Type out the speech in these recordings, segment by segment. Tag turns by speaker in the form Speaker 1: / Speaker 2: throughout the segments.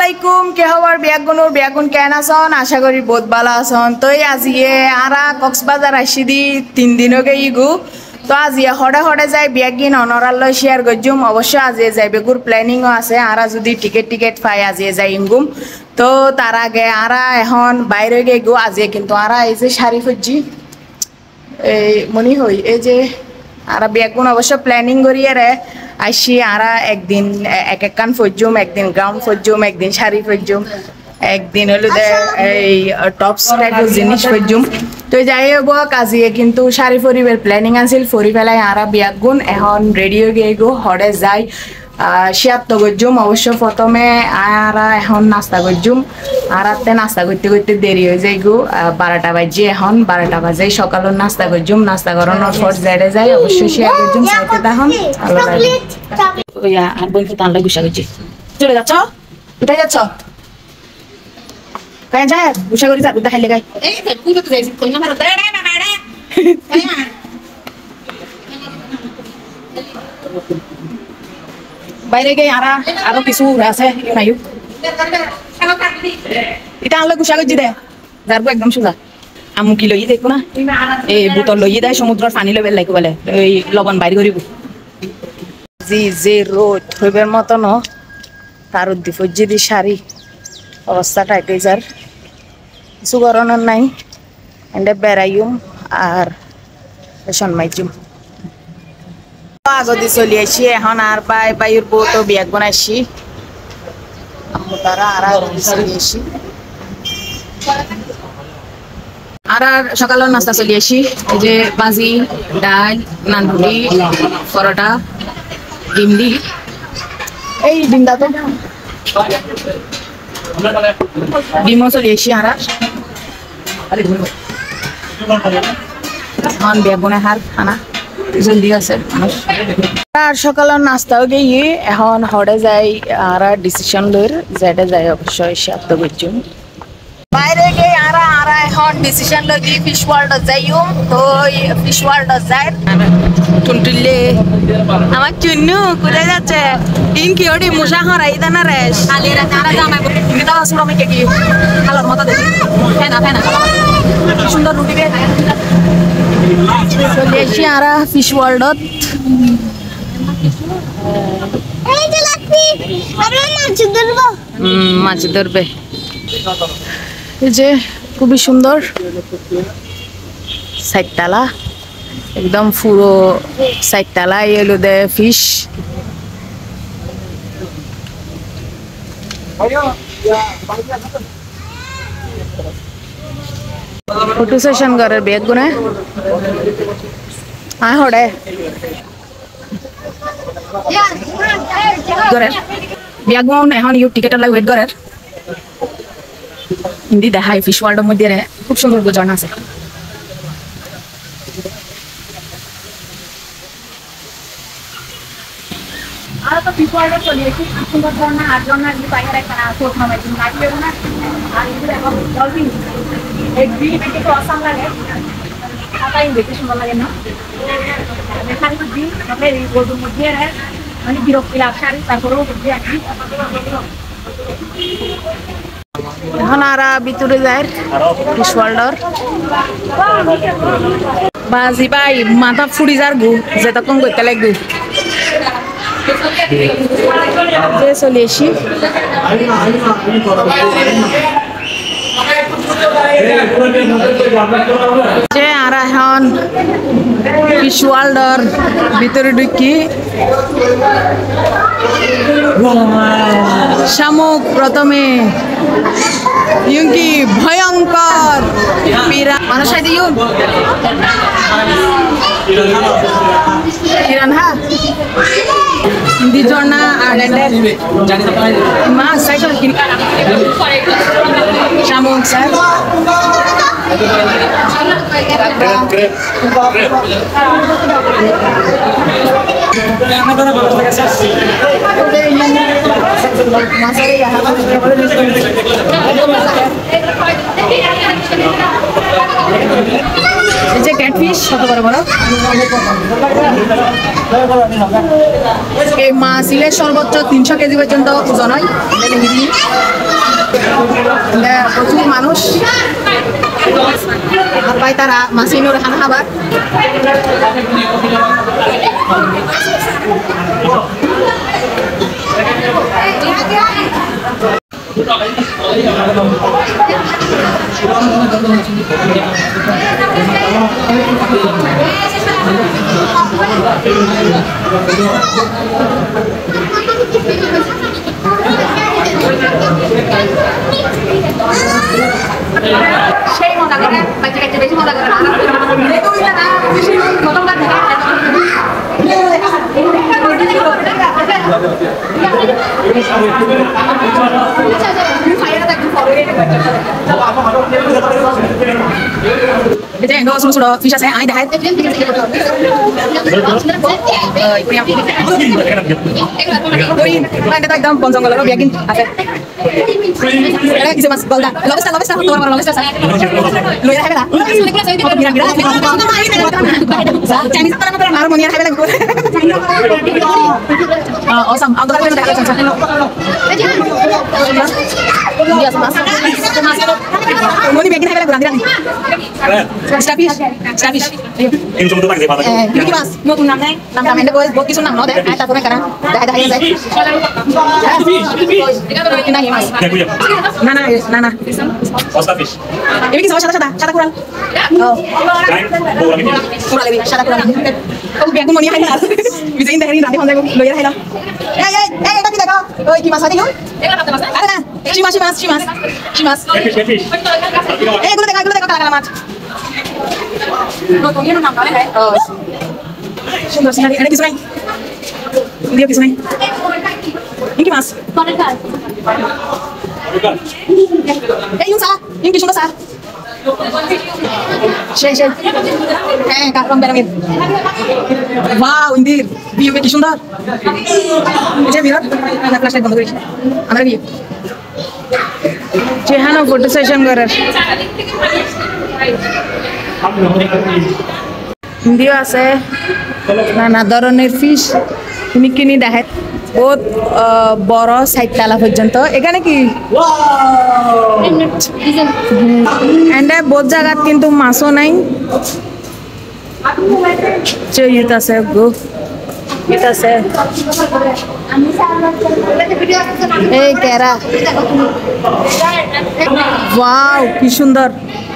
Speaker 1: আসসালামাইকুম কে খবর বিয়াগুন কেন আছেন আশা করি বহুত ভালো আছেন তো আজি আরা কক্সবাজার আসি দি 3 দিন হয়ে ইগু তো আজি হড়ে হড়ে যাই বিয়াগিন অনরাল শেয়ার করজুম অবশ্য আজি যাইবে গুর প্ল্যানিংও আছে আরা যদি টিকেট পাই আজি যাই ইমগুম তো তার আগে আরা এখন বাইরে গিয়ে গো আজি কিন্তু আরা এই যে শাড়ি ফুজি এই মনি হই এই যে আরা বিয়াগুন অবশ্য প্ল্যানিং করিয়ে রে আসি আরা একদিন এক কান ফজুম একদিন গ্রাউন্ড ফজুম একদিন শাড়ি ফজুম একদিন হলো এই টপস টাইপের জিনিস ফজুম তো যাই হোক কাজিয়ে কিন্তু শাড়ি ফরিবের প্ল্যানিং আছিল ফরি ফেলাই আরা বিয়াগুন এখন রেডি হয়ে গিয়ে গো হরে যাই শিয়াত্ত গজুম অবশ্য প্রথমে আরা এখন নাস্তা গজুম আর নাস্তা করতে করতে দেরি হয়ে যাই গো 12টা বাজে এখন 12টা বাজে সকালের নাস্তা গজুম নাস্তা করানোর পর জেডে যাই অবশ্য শেয়ার গজুম সাইতে তখন আর বই ফুটানলে গুছা গেছি চলে যাচ্ছ কোথায় যাচ্ছ কায় যায় গুছা করি যা দেখাইলে গাই বাইরে গিয়ে আরো কিছু আছে এটা আনলে গুছা গেছি দে যারবো একদম সোজা আমু কি লই দেখো না এই বোতল লই দেয় সমুদ্রের পানি লেবেল লাগবে বলে ওই লবণ বাইর করিব জি যে রোদ হইবার মতন তার উদ্দীপজি দি শাড়ি অবস্থাটা এটাই যার কিছু করণের নাই এন্ডে বেড়াইম আর সন্মাইজুম আগদি চলি আসি এখন আর বাইর বউটো বিয়াক বনাইছি আম্মু তারা আর চলি আসি আর সকালের নাস্তা চলি আসি এই যে বাজি ডাল নানপুরি পরোটা ডিমলি এই ডিমটা তো ডিমও চলি আসি আর এখন বিয়াক বনাই হার খানা জলদি আছে আর সকালের নাস্তাও গিয়ে এখন হরে যাই আর ডিসিশন লইর যেটা যাই অবশ্যই সাথে বুঝুম বাইরে গিয়ে আর এখন ডিসিশন লই গিয়ে ফিশ ওয়ার্ল্ড যাইও তো ফিশ ওয়ার্ল্ড যাই টুনটুললে আমার চুন্নু কোথায় যাচ্ছে ইনকি ওডি মুসা হরাই দানা রে শালিরা তারা জামাই এটা আসলে আমি কি কালার মতো দেখি ফেনা সুন্দর রুটি বে চলে আসি আরা ফিশ ওয়ার্ল্ডত মাছ ধরবে এই যে খুবই সুন্দর সাইডতালা একদম পুরো সাইডতালা এলো দে ফিশ ফটো সেশন করার বেগ গুনে আয় হড়ে করে বিয়াগুন এখন ইউ টিকেটের লাগে ওয়েট করার হিন্দি দেখায় ফিশ ওয়ার্ল্ডের মধ্যে খুব সুন্দর ঝর্ণা আছে আর তো ফিশ ওয়ার্ল্ডে চলে এসেছি সুন্দর ঝর্ণা আর ঝর্ণা যদি বাইরে একটা সোট নামে তুমি নাকি দেবো না আর এই দেখো ডলফিন এই গ্রিন একটু অসাম লাগে তাই দেখতে সুন্দর লাগে না দেখানি তো দিন তবে এই গোলুর মধ্যে মানে বিরক্তি লাগছে আর তারপরেও বুঝে আসি এখন আর ভিতরে যায় ফিশ ওয়ার্ল্ডর বাজি ভাই মাথা ফুড়ি যার গু যেতক্ষণ করতে লাগবে চলে আসি যে আর এখন ফিশ ওয়ার্ল্ডর ভিতরে ঢুকি শামুক প্রথমে ইউকি ভয়ঙ্কর মানুষ পিরানহা হিন্দি ঝর্ণা আর মাছ শামুক স্যার এই যে ক্যাটফিশ কত বড় বড়। এই মাছিলের সর্বোচ্চ 300 কেজি পর্যন্ত ওজন হয়। প্রচুর মানুষ আর ভাই তারা মাছিনোর খানা খাবার। সেই মজা করে বাচ্চা কাচ্চা বেশি মজা করে fish আছে আই দেখাই একদম বন জঙ্গলের ব্যাগিন আছে কিছু মাছ গলদা লবস্টার লবস্টার তোমার বড় লবস্টার লইয়া খাবে না চাইনিজ তো না আর মনিয়া খাবে লাগবে awesome ang dami na দেখা যাচ্ছে Yes, mas. Moni begini hai berang dirang. Starfish. Ini cuma tukang sih pak. Ini mas, mau tunang nih. Nam ende boy, bot kisun nam no deh. Ay tato karang. Dah ya deh. Ini nahi mas. Nana.
Speaker 2: Starfish.
Speaker 1: Ini kisah shada kurang. Oh. Kurang lebih shada kurang. Kau biar aku moni hai lah. Bisa ini hari nanti kontak lo ya hai lah. Tapi dah kau. Oh, kimas ada yun? Ada na. Shimas. Gulo teka kalamat. Oh. Sunder sekali. Ada kisah. Dia kisah. Ini mas. Yung sa. Yung kisah sa. Shay. Kakak berangin. Wow, indir. View ke kisah dar. Ini biar. Ada flashlight band kori. Amra view. চেহানো photo session করার video আছে নানা ধরনের fish তুমি কিনি দেখে বহুত বড় 60 তলা পর্যন্ত এখানে কি এন্ডে বহুত জায়গাত কিন্তু মাছও নাই চেইত আছে গো এটা আছে এই কেরা ওয়াও কি সুন্দর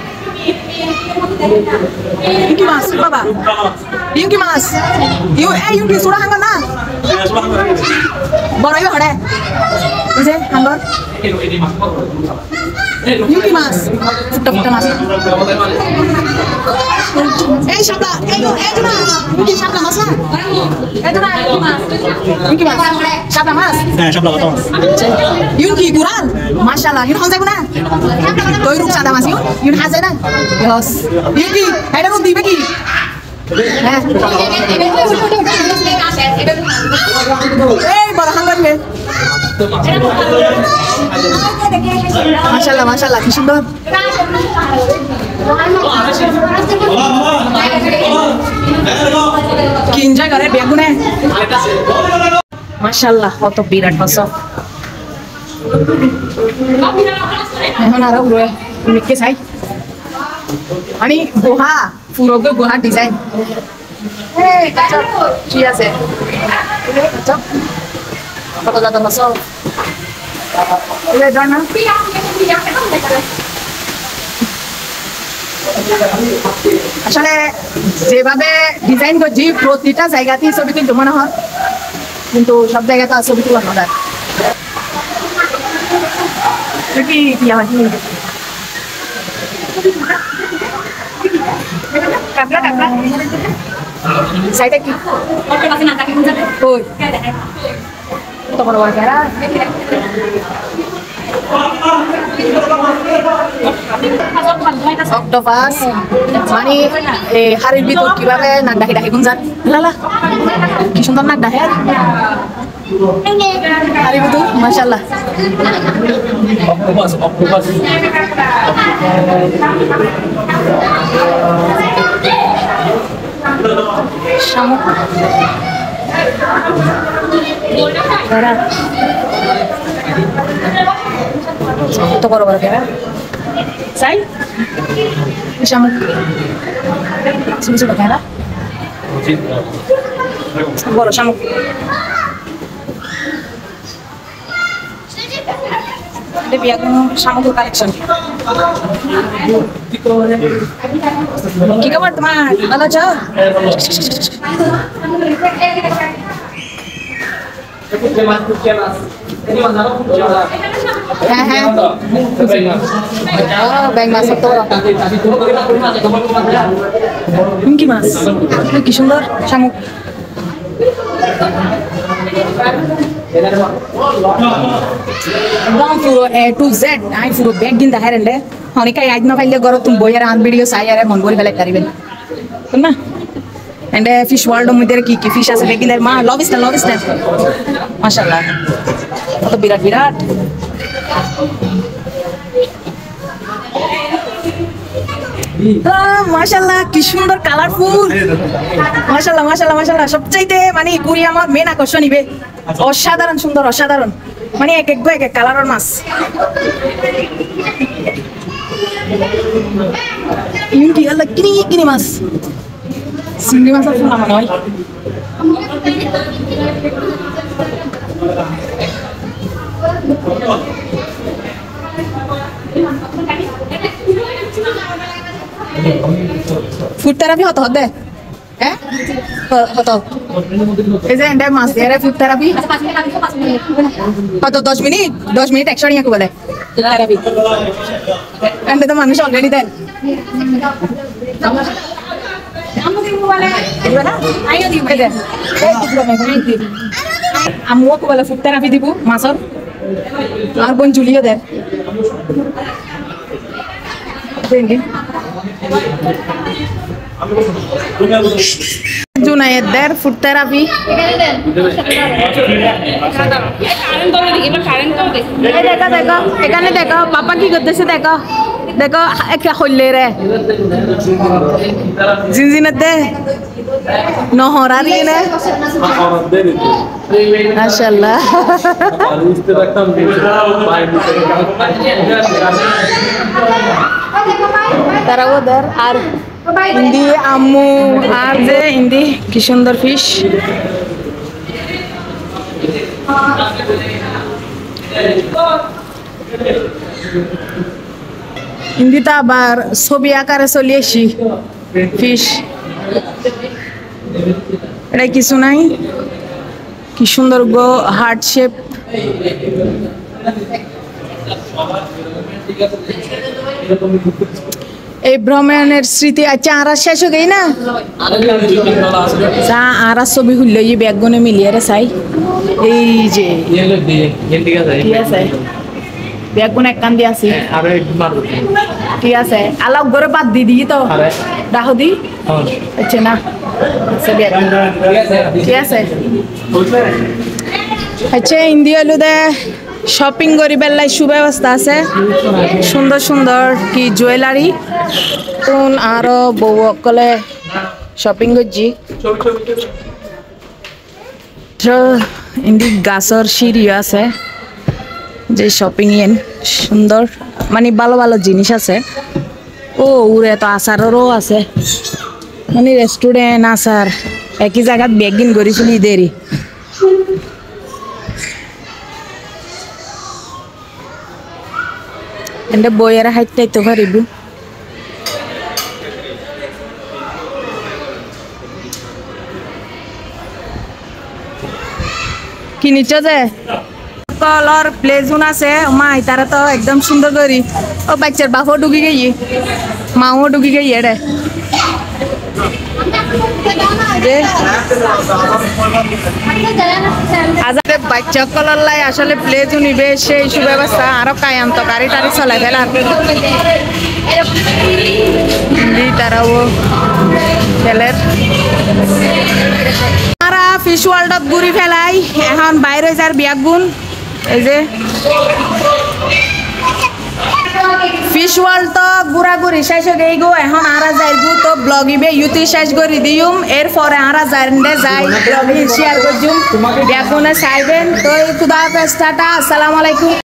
Speaker 1: ইউকি মাছ বাবা ইউকি মাছ ইউকি সুরা হাঙ্গর না বড় ইউ হড়ে বুঝে হাঙ্গর ইউকি মাছ ফুটা মাছ এই শাপলা এই জোনা ইউকি শাপলা মাছ না এই জোনা ইউকি মাছ শাপলা মাছ হ্যাঁ শাপলা মাছ ইউকি কুরাল মাশাআল্লাহ ইউন হন যাইবো না তোই রূপ সাদা মাছ ইউন হাজে না ইয়েস ইউকি এটা রূপ দিবে কি হ্যাঁ এই বড় হাঙ্গর লে মাশাআল্লাহ কি সুন্দর কি এনজয় করে বেগুনে মাশাআল্লাহ কত বিরাট মাছ এখন আরো ঘুরে মিকে চাই মানে গুহা পুরো গুহা ডিজাইন ঠিক আছে কত দাদা মাছ আসলে যেভাবে ডিজাইন করছি প্রতিটা জায়গাতেই ছবি তুলতে মনে হয় কিন্তু সব জায়গাতে ছবি তোলা না যায় কি সাইডে কি তোমার অক্টোপাস মানে হাড়ির ভিতর কিভাবে নাক ডাকি গুঞ্জান লালা কি সুন্দর নাক ডাকে হাড়ির ভিতর মাশাআল্লাহ অক্টোপাস শামুক ধরা কত বড় বড় কেরা সাই শামুক ছোট ছোট কেরা বড় শামুক শামুকের কালেকশন কি খবর তোমার ভালো আছো হ্যাঁ হ্যাঁ ব্যাং মাছ তো কি মাছ কি সুন্দর শামুক পুরো A to Z আমি পুরো ব্যাগ দিন দেখাই রে অনেকে আজ না পাইলে ঘর তুমি বইয়ের আন ভিডিও চাই আর মন ভরে ফেলে পারিবেন না এন্ড ফিশ ওয়ার্ল্ড মধ্যে কি ফিশ আছে ব্যাগ দিন মা লবস্টার মাশাআল্লাহ কত বিরাট বিরাট মাশাআল্লাহ কি সুন্দর কালারফুল মাশাআল্লাহ মাশাআল্লাহ মাশাআল্লাহ সবচাইতে মানে কুড়ি আমার মেন আকর্ষণ নিবে অসাধারণ সুন্দর অসাধারণ মানে এক এক কালারের মাছ ইউটি আল্লাহ কিনি মাছ চিংড়ি মাছ আছে না মনে হয় ফুড থেরাপি হতো হবে হ্যাঁ হতো এই যে এন্ডে মাছ দিয়ে ফুড থেরাপি কত 10 মিনিট একশো নিয়ে বলে থেরাপি এন্ডে তো মানুষ অলরেডি দেন আমিও বলে ফুড থেরাপি দিব মাছর আর বোন জুলিও দেন জুনায়েদের ফুড থেরাপি দেখো এখানে দেখো বাবা কি করতেছে দেখো দেখো একটা হইলে রে জিনজিনের দে নহরারি নে মাশাআল্লাহ তারা ওদের আর ইন্দি আম্মু আর যে ইন্দি কি সুন্দর ফিশ ইন্দিটা আবার ছবি আকারে চলে আসি ফিশ এটা কিছু নাই কি সুন্দর গো হার্ট শেপ এই ভ্রমণের স্মৃতি আচ্ছা আর শেষ হয়ে গেই না আর ছবি খুললে এই ব্যাগগুনে মিলিয়ে রে চাই এই যে ঠিক আছে ব্যাগগুন এক কান দিয়ে আছি ঠিক আছে আলাপ করে বাদ দি দিই তো রাহো দি আচ্ছা না ঠিক আছে আচ্ছা ইন্ডিয়া দে শপিং করি বেলায় সুব্যবস্থা আছে সুন্দর সুন্দর কি জুয়েলারি কোন আরো বউ কলে শপিং করছি ইন্দি গাছর সিঁড়িও আছে যে শপিং এন সুন্দর মানে ভালো ভালো জিনিস আছে ও উড়ে তো আচারেরও আছে মানে রেস্টুরেন্ট আচার একই জায়গাত বেগিন করেছিলি দেরি এন্ডে বইয়েরা হাইতে তো পারিব কি নিচে যে কলর প্লেজুন আছে মা তারা তো একদম সুন্দর করি ও বাচ্চার বাপও ঢুকি গেই মাও ঢুকি গেই এড়ে বাচ্চা কলর লাই আসলে প্লেজু নিবে সেই সুব্যবস্থা আরো কায়ান্ত গাড়ি টাড়ি চলাই ফেলার তারাও খেলের তারা ফিশ ওয়ার্ল্ডত ঘুরি ফেলাই এখন বাইরে যার বিয়াগুন এই যে ফিশ ওয়ার্ল্ড তো ঘোরাঘুরি শেষ হয়ে গেই গো এখন আরা যাই গো তো ব্লগ ইবে ইউটি শেষ করে দিউম এরপরে আরা যাইন্দে যাই ব্লগ শেয়ার করজুম বেগুনে চাইবেন তো খুদা হাফেজ টাটা আসসালামু আলাইকুম।